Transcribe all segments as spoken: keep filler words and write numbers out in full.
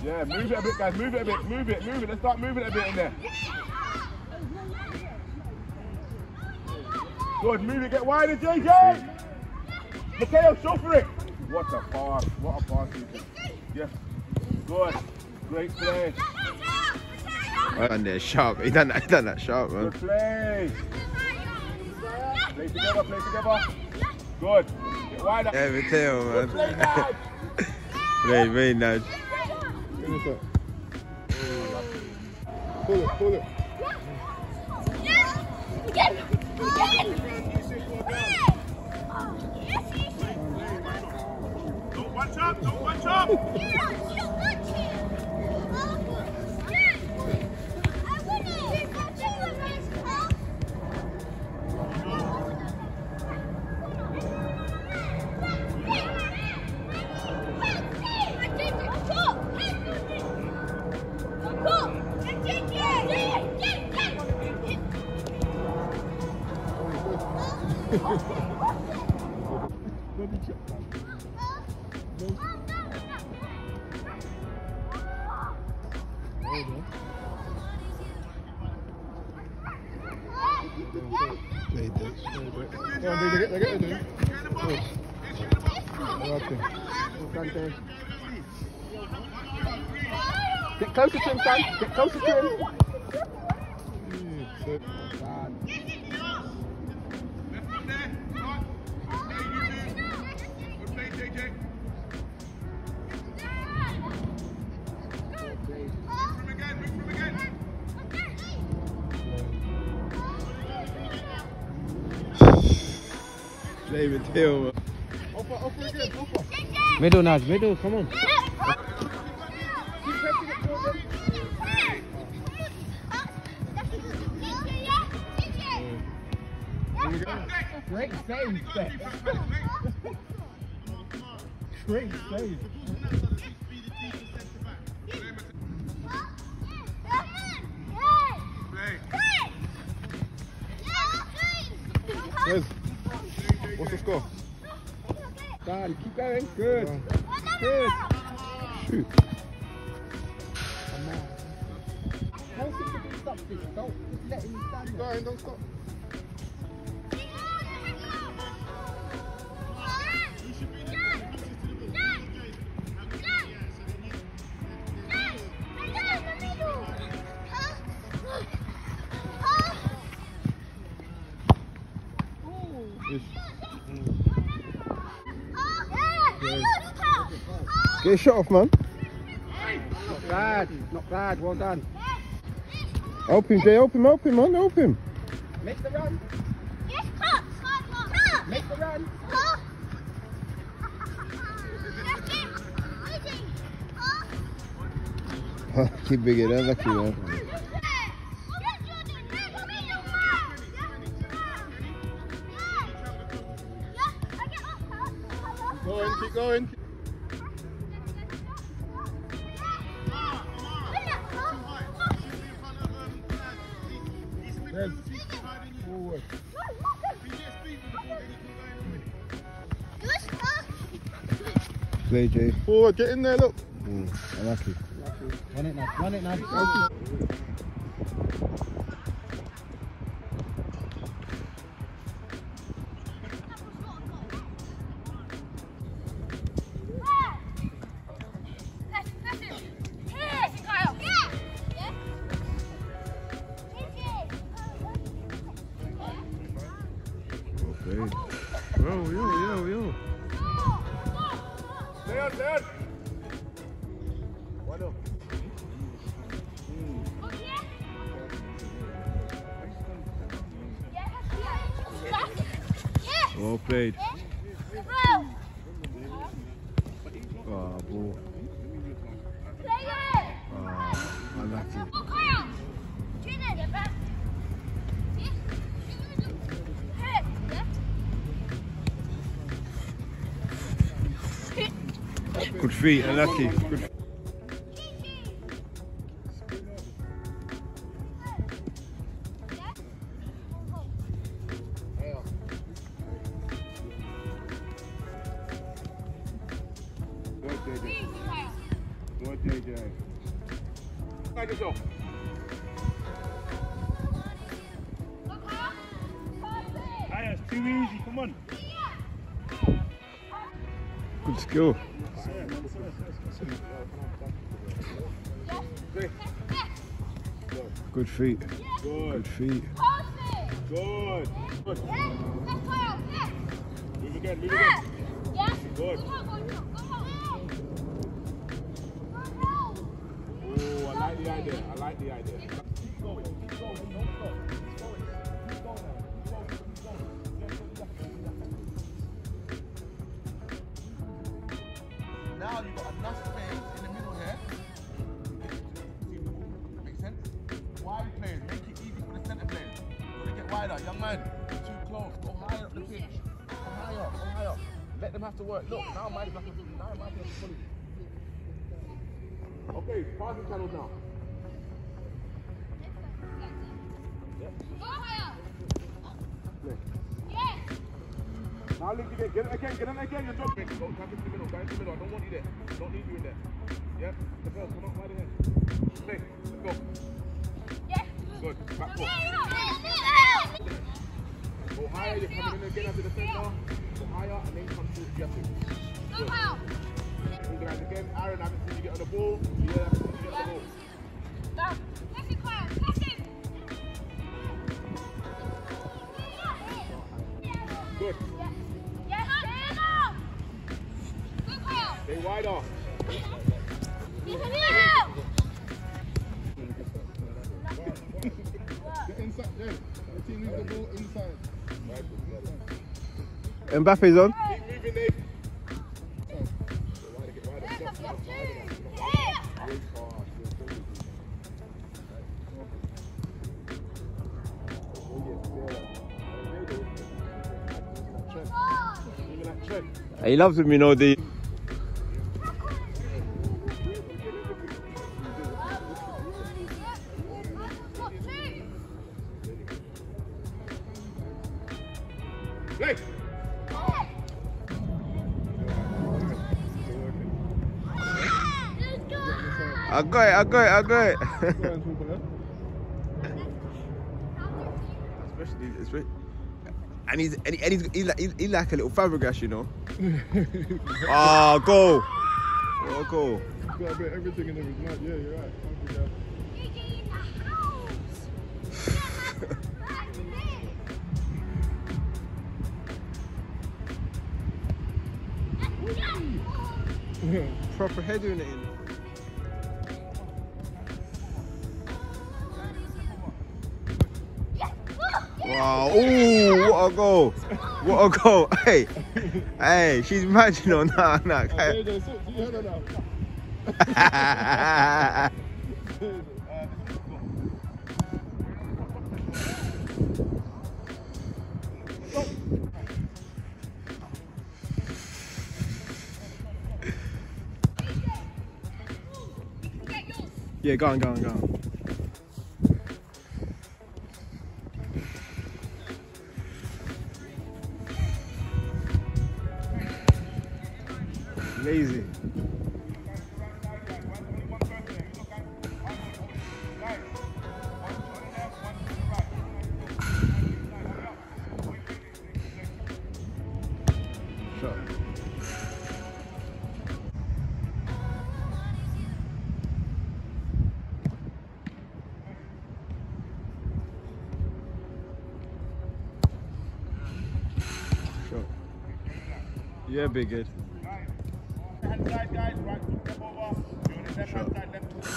Yeah, move it a bit, guys. Move it a bit. Move it, move it. Let's start moving it a bit in there. Good, move it. Get wider, J J. Mateo, show for it. What a pass. What a pass. Yes. Good. Great play. Well done there, sharp. He done that, he done that sharp, man. Good play. Play together, play together. Good. Get wider. Yeah, Mateo, man. Good play, guys. Very, very nice. Pull it, pull it. Don't watch up, don't watch up. Get closer to him, son. Get closer to him. Play Mateo, man. Offer, offer again, offer. Middle, Naj, middle, come on. Great save, Steph. Great save. Yes. What's the score? Dan, keep going. Good. Yeah. Good. Shoot. How can you do something? Don't let him stand Keep there. going, don't stop. Get a shot off, man. Not bad. Not bad. Well done. Help him, Jay. Help him, help him, man. Help him. Make the run. Yes, cut. Cut. Make the run. Cut. Keep big it, lucky, man. Keep going, keep going. Yes. Forward. Play, Jay. Forward, get in there, look. Mm, unlucky. Run it now. Run it now. Okay. Yo, yo, yo, yo. Stay on, stay on. One up. Well played. Oh, ball. Oh, unlucky. Good feet, unlucky. Good feet. Good, J J. Good, J J. Like yourself. Aya, it's too easy. Come on. Good skill. Good feet. Good. Good feet. Good. Good. Move again, move again. Good. Oh, I like the idea. I like the idea. Keep going, keep going, don't stop. Keep going. Keep going now. Keep going, keep going. Now you've got enough space in the middle here. Make sense? Wide players, make it easy for the centre players. You're gonna get wider, young man. You're too close. Go higher up the pitch. Go higher, go higher. Let them have to work. Look, now Mike's like a now Mike's like a bully. Okay, passing channels now. Now link again, get it again, get it again, you're dropping. Go, tap into the middle, go into the middle, I don't want you there. I don't need you in there. Yep, let's go, come on, right ahead. Play, let's go. Yeah. Good, back foot. Go higher, you're coming in again after the centre. Go higher and then come through the other. Good. Organize again, Aaron, I haven't seen you get on the ball. Yeah, I haven't seen you get on the ball. Down. Let's get quiet, let's get. Good. Stay wide off. Get inside, yeah. The team needs the ball inside. Mbappe's on. Keep moving, Nate. He loves him, you know, the... Play. I got it, I got it, I got it. especially, especially, and he's and, he, and he's, he's, like, he's, he's like a little Fabregas, you know. Oh, go! Oh, go! He's got a bit of everything in him. Right. Yeah, you're right. Fabregas. Proper head doing it in. Wow, ooh, what a goal. What a goal. Hey, hey, she's mad, you know, nah, nah. Hey, J J, so, you heard her now. Yeah, go on, go on, go on. Lazy. Shot. Shot. Yeah, big good. Hand side, guys, right foot step over. You're on the left hand side, left foot.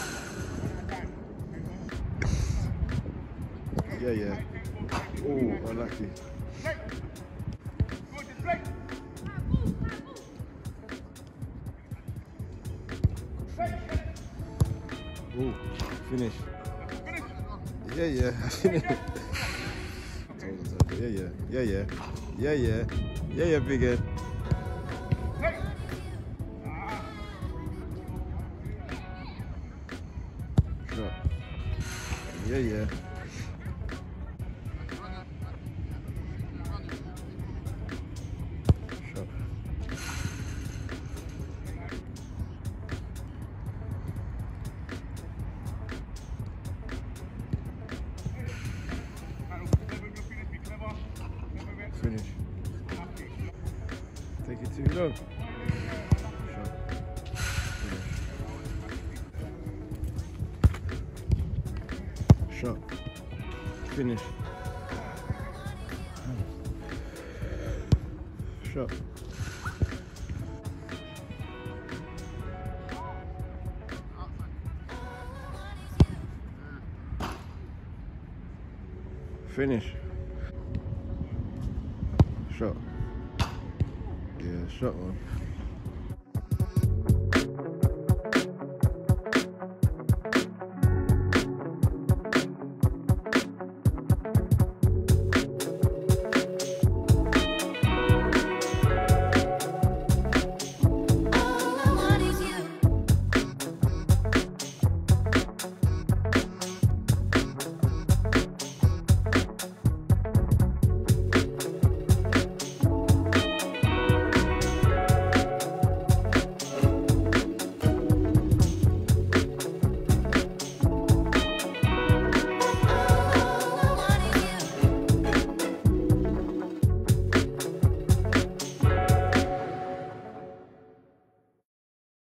Yeah, yeah. Oh, unlucky. Play. Good, just play. Play. Oh, finish. Finish. Yeah, yeah. Finish. Yeah, yeah. Yeah, yeah. Yeah, yeah. Yeah, yeah, big head. Play. Shot. Yeah, yeah. Shot. go. Shot. Finish. Shot. Finish. Shot. Yeah, shot one.